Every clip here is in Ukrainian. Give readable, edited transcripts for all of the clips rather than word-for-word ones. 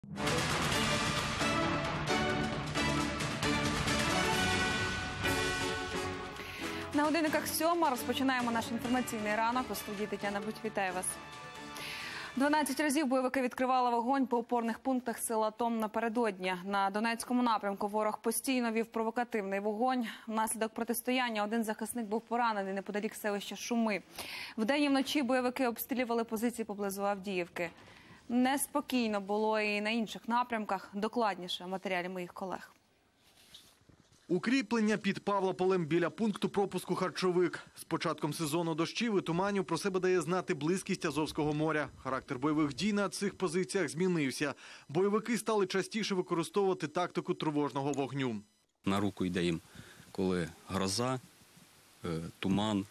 На годинниках 7 розпочинаємо наш інформаційний ранок. У студії Тетяна Будь. Вітаю вас. 12 разів бойовики відкривали вогонь по опорних пунктах сил АТО напередодні. На Донецькому напрямку ворог постійно вів провокативний вогонь. Внаслідок протистояння один захисник був поранений неподалік селища Шуми. Вдень і вночі бойовики обстрілювали позиції поблизу Авдіївки. Неспокійно було і на інших напрямках. Докладніше в матеріалі моїх колег. Укріплення під Павлополем біля пункту пропуску «Харчовик». З початком сезону дощів і туманів про себе дає знати близькість Азовського моря. Характер бойових дій на цих позиціях змінився. Бойовики стали частіше використовувати тактику тривожного вогню. На руку йде їм, коли гроза, туман,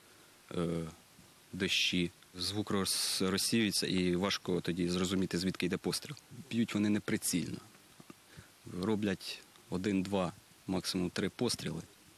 дощі. Звук розсіюється і важко тоді зрозуміти, звідки йде постріл. Б'ють вони неприцільно. Роблять 1-2, максимум 3 постріли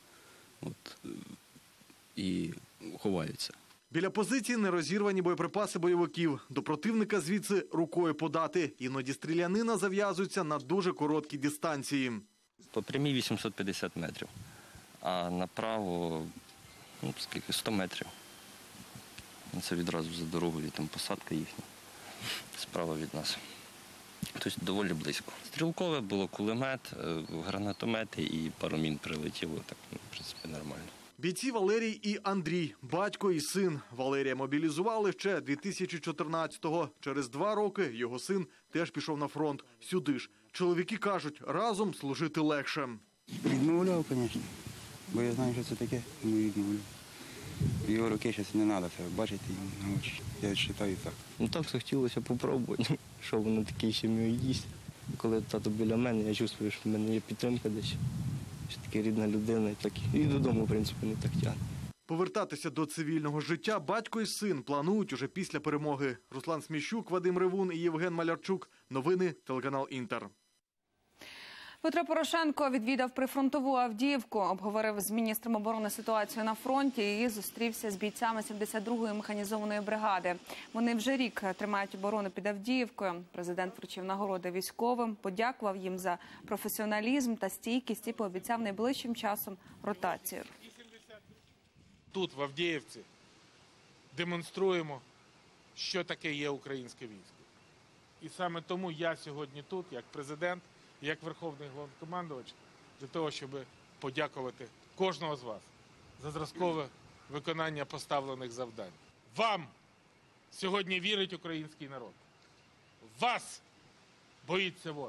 і ховаються. Біля позиції нерозірвані боєприпаси бойовиків. До противника звідси рукою подати. Іноді стрілянина зав'язується на дуже короткі дистанції. По прямій 850 метрів, а направо 100 метрів. Це відразу за дорогою, там посадка їхня, справа від нас. Тобто доволі близько. Стрілкове було кулемет, гранатомети і пару мін прилетіло, так, в принципі, нормально. Бійці Валерій і Андрій, батько і син. Валерія мобілізували ще 2014-го. Через 2 роки його син теж пішов на фронт. Сюди ж. Чоловіки кажуть, разом служити легше. Відмовляв, звісно, бо я знаю, що це таке, тому відмовляв. Його руки зараз не треба це бачити на очі. Я вважаю так. Так захотілося попробувати, що воно таке ще вміє їсти. Коли тато біля мене, я чувствую, що в мене є підтримка десь. Що таке рідна людина, і додому, в принципі, не так тягне. Повертатися до цивільного життя батько і син планують уже після перемоги. Руслан Сміщук, Вадим Ревун і Євген Малярчук. Новини, телеканал «Інтер». Петро Порошенко відвідав прифронтову Авдіївку, обговорив з міністром оборони ситуацію на фронті і зустрівся з бійцями 72-ї механізованої бригади. Вони вже рік тримають оборону під Авдіївкою. Президент вручив нагороди військовим, подякував їм за професіоналізм та стійкість і пообіцяв найближчим часом ротацію. Тут, в Авдіївці, демонструємо, що таке є українське військо. І саме тому я сьогодні тут, як президент, як Верховний Головнокомандувач, для того, щоб подякувати кожного з вас за зразкове виконання поставлених завдань. Вам сьогодні вірить український народ. Вас боїться ворог.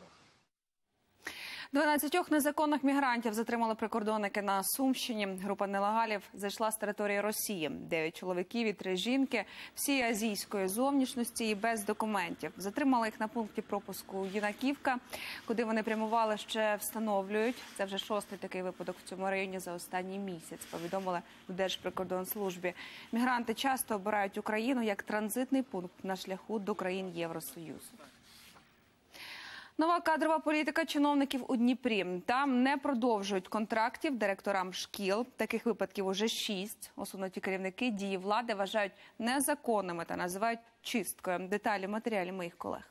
12 незаконних мігрантів затримали прикордонники на Сумщині. Група нелегалів зайшла з території Росії. 9 чоловіків і 3 жінки, всі азійської зовнішності і без документів. Затримали їх на пункті пропуску Юнаківка, куди вони прямували, ще встановлюють. Це вже 6-й такий випадок в цьому районі за останній місяць, повідомили в Держприкордонслужбі. Мігранти часто обирають Україну як транзитний пункт на шляху до країн Євросоюзу. Нова кадрова політика чиновників у Дніпрі. Там не продовжують контрактів директорам шкіл. Таких випадків уже 6. Усунуті керівники дії влади вважають незаконними та називають чисткою. Деталі в матеріалі моїх колег.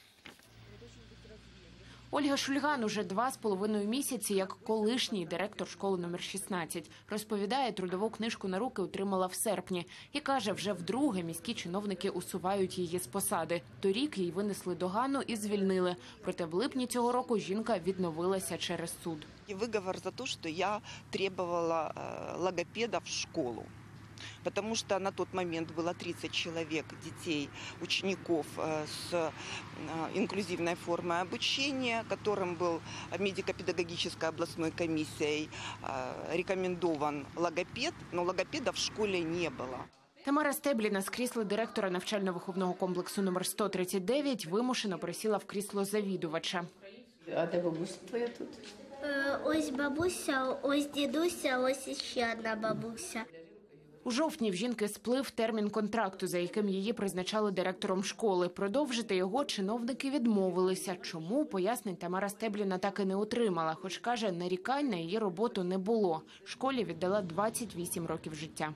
Ольга Шульган уже 2,5 місяці як колишній директор школи номер 16. Розповідає, трудову книжку на руки отримала в серпні. І каже, вже вдруге міські чиновники усувають її з посади. Торік їй винесли догану і звільнили. Проте в липні цього року жінка відновилася через суд. Виговор за те, що я требувала логопеда в школу. Потому что на тот момент было 30 человек, детей, учеников с инклюзивной формой обучения, которым был медико-педагогической областной комиссией рекомендован логопед, но логопеда в школе не было. Тамара Стебліна з крісла директора навчально-виховного комплексу номер 139 вимушено пересіла в крісло завідувача. А де бабуся твоя тут? Ось бабуся, ось дідуся, ось ще одна бабуся. У жовтні в жінки сплив термін контракту, за яким її призначали директором школи. Продовжити його чиновники відмовилися. Чому, пояснень Тамара Стебліна так і не отримала. Хоч, каже, нарікань на її роботу не було. Школі віддала 28 років життя.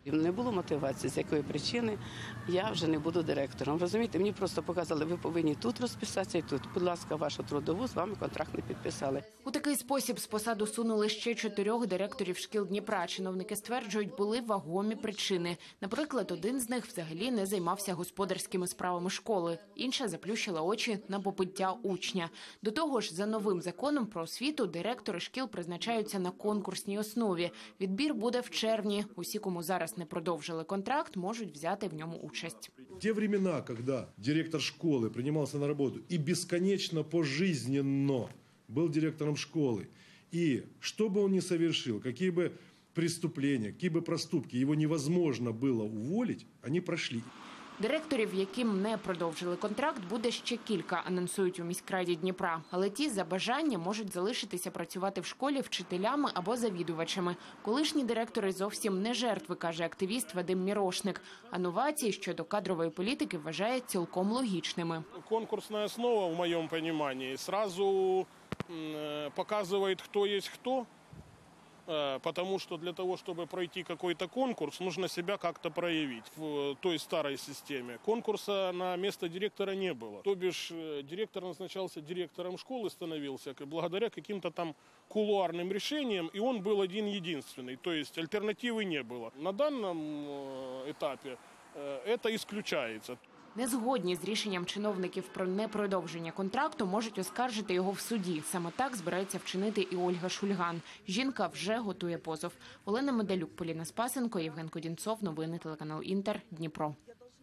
Не було мотивації, з якої причини я вже не буду директором. Розумієте, мені просто показали, ви повинні тут розписатися і тут. Будь ласка, вашу трудову, з вами контракт не підписали. У такий спосіб з посад усунули ще 4 директорів шкіл Дніпра. Чиновники стверджують, були вагомі причини. Наприклад, один з них взагалі не займався господарськими справами школи. Інша заплющила очі на побиття учня. До того ж, за новим законом про освіту директори шкіл призначаються на конкурсній основі. Відбір буде в червні. Усі, кому зараз не продовжили контракт, можуть взяти в ньому участь. Те времена, когда директор школы принимался на работу и бесконечно пожизненно был директором школы, и что бы он ни совершил, какие бы преступления, какие бы проступки, его невозможно было уволить, они прошли. Директорів, яким не продовжили контракт, буде ще кілька, анонсують у міськраді Дніпра. Але ті за бажання можуть залишитися працювати в школі вчителями або завідувачами. Колишні директори зовсім не жертви, каже активіст Вадим Мірошник. А новації щодо кадрової політики вважає цілком логічними. Конкурсна основа, в моєму розумінні, одразу показує, хто є хто. Потому что для того, чтобы пройти какой-то конкурс, нужно себя как-то проявить в той старой системе. Конкурса на место директора не было. То бишь директор назначался директором школы, становился благодаря каким-то там кулуарным решениям, и он был один-единственный. То есть альтернативы не было. На данном этапе это исключается. Незгодні з рішенням чиновників про непродовження контракту можуть оскаржити його в суді. Саме так збирається вчинити і Ольга Шульган. Жінка вже готує позов. Олена Медалюк, Поліна Спасенко, Євген Кодінцов. Новини телеканал Інтер. Дніпро.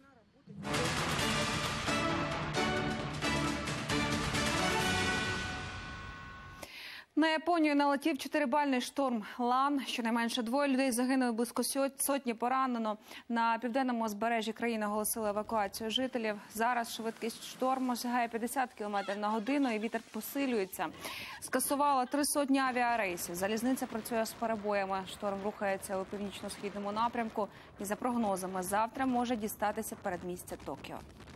На Японію налетів 4-бальний шторм Лан. Щонайменше 2 людей загинули, близько сотні поранено. На південному узбережжі країни оголосили евакуацію жителів. Зараз швидкість шторму сягає 50 км на годину і вітер посилюється. Скасувала 300 авіарейсів. Залізниця працює з перебоями. Шторм рухається у північно-східному напрямку і, за прогнозами, завтра може дістатися передмістя Токіо.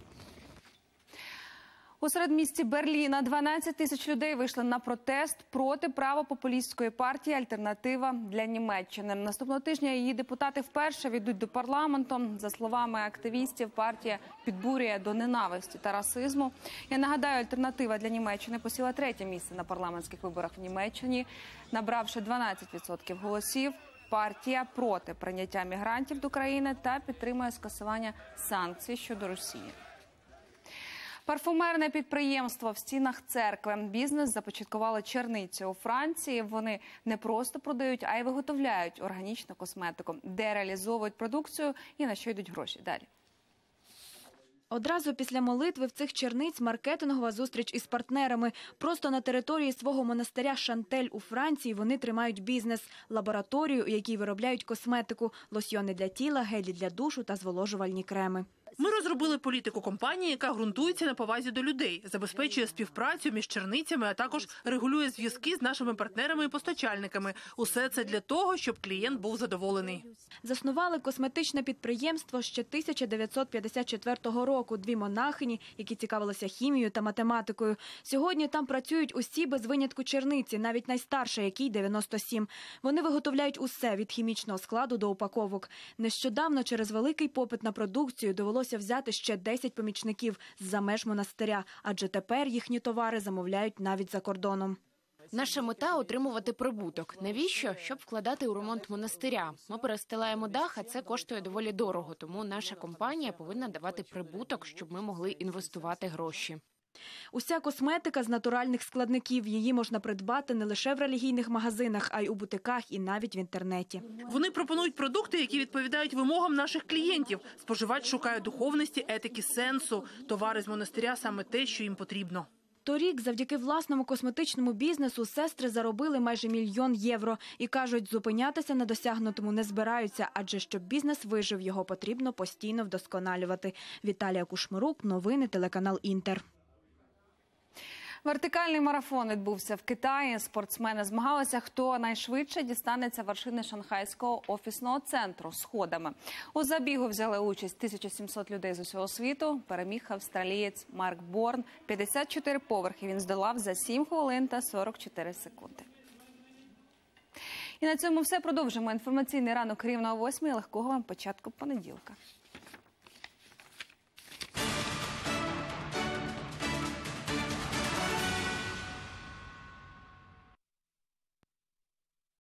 У середмісті Берліна 12 тисяч людей вийшли на протест проти правопопулістської партії «Альтернатива для Німеччини». Наступного тижня її депутати вперше війдуть до парламенту. За словами активістів, партія підбурює до ненависті та расизму. Я нагадаю, «Альтернатива для Німеччини» посіла 3-є місце на парламентських виборах в Німеччині, набравши 12% голосів. Партія проти прийняття мігрантів до країни та підтримує скасування санкцій щодо Росії. Парфумерне підприємство в стінах церкви. Бізнес започаткували черниці у Франції. Вони не просто продають, а й виготовляють органічну косметику, де реалізовують продукцію і на що йдуть гроші. Далі. Одразу після молитви в цих черниць маркетингова зустріч із партнерами. Просто на території свого монастиря Шантель у Франції вони тримають бізнес – лабораторію, у якій виробляють косметику, лосьйони для тіла, гелі для душу та зволожувальні креми. Ми розробили політику компанії, яка ґрунтується на повазі до людей, забезпечує співпрацю між черницями, а також регулює зв'язки з нашими партнерами і постачальниками. Усе це для того, щоб клієнт був задоволений. Заснували косметичне підприємство ще 1954 року. 2 монахині, які цікавилися хімією та математикою. Сьогодні там працюють усі без винятку черниці, навіть найстарша, якій 97. Вони виготовляють усе – від хімічного складу до упаковок. Нещодавно через великий попит на продукцію довелося взяти ще 10 помічників з-за меж монастиря, адже тепер їхні товари замовляють навіть за кордоном. Наша мета – отримувати прибуток. Навіщо? Щоб вкладати у ремонт монастиря. Ми перестилаємо дах, а це коштує доволі дорого, тому наша компанія повинна давати прибуток, щоб ми могли інвестувати гроші. Уся косметика з натуральних складників. Її можна придбати не лише в релігійних магазинах, а й у бутиках і навіть в інтернеті. Вони пропонують продукти, які відповідають вимогам наших клієнтів. Споживач шукає духовності, етики, сенсу. Товари з монастиря – саме те, що їм потрібно. Торік завдяки власному косметичному бізнесу сестри заробили майже 1 мільйон євро. І кажуть, зупинятися на досягнутому не збираються, адже щоб бізнес вижив, його потрібно постійно вдосконалювати. Віталія Кушмирук, новини, телеканал Інтер. Вертикальний марафон відбувся в Китаї. Спортсмени змагалися, хто найшвидше дістанеться вершини Шанхайського офісного центру сходами. У забігу взяли участь 1700 людей з усього світу. Переміг австралієць Марк Борн. 54 поверхи він здолав за 7 хвилин та 44 секунди. І на цьому все. Продовжимо інформаційний ранок рівно о 8:00. Легкого вам початку понеділка.